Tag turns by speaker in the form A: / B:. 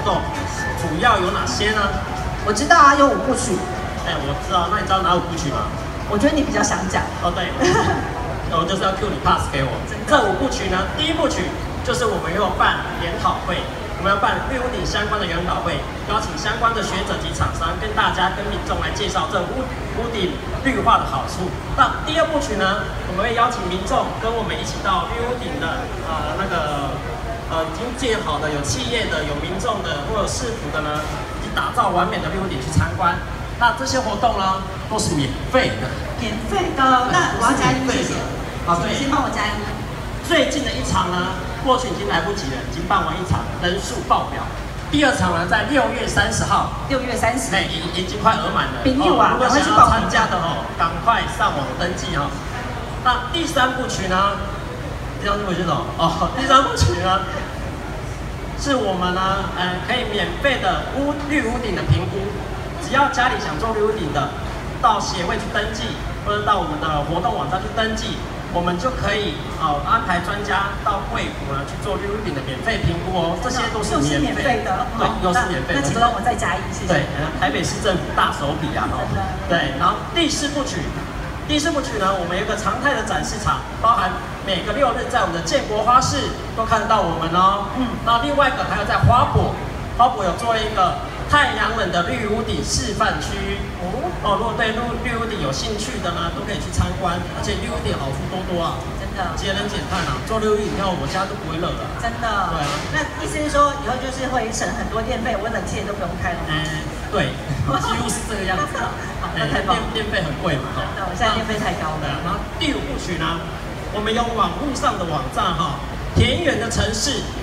A: 动，主要有哪些呢？
B: 我知道啊，有5部曲。
A: 哎，我知道，那你知道哪5部曲吗？
B: 我觉得你比较想讲。
A: 哦，对，我就是要 Q 你 pass 给我。这5部曲呢，第1部曲就是我们要办研讨会。我们要办绿屋顶相关的研讨会，邀请相关的学者及厂商，跟大家、跟民众来介绍这屋顶绿化的好处。那第2部曲呢，我们会邀请民众跟我们一起到绿屋顶的已经建好的、有企业的、有民众的或者市府的呢，以及打造完美的绿屋顶去参观。那这些活动呢，都是免费的。
B: 免费的，那我要加1，谢谢。好，对，先帮我加1。
A: 最近的一场呢，过去已经来不及了，已经办完1场，人数爆表。第2场呢，在6月30号。
B: 6月30。
A: 哎，已经快额满了。
B: 朋友啊，
A: 如果想要参加的赶快上网登记哈。那第3部曲呢？第3部曲是什么？第3部曲呢，是我们呢，可以免费的绿屋顶的评估。只要家里想做绿屋顶的，到协会去登记，或者到我们的活动网站去登记。我们就可以安排专家到贵府呢去做绿屋顶的免费评估哦，这些都是免费的，对，又是免费的。
B: 那请帮我再加1，谢谢。
A: 对，台北市政府大手笔啊，对，然后第4部曲呢，我们有一个常态的展示场，包含每个6日在我们的建国花市都看得到我们哦。然后另外一个还有在花博有做一个太阳能的绿屋顶示范区如果对绿屋顶有兴趣的呢，都可以去参观，而且绿屋顶好处多多啊，
B: 真的，
A: 节能减碳啊，做绿屋顶以后我家都不会热了，
B: 真的。
A: 对啊，
B: 那意思是说以后就是会省很多电费，我冷气也都不用开了吗？
A: 对，几乎是这个样子。
B: 好，那太棒了。
A: 电费很贵嘛，
B: 那我现在电费太高了。
A: 然后第5部曲呢，我们有网络上的网站田园的城市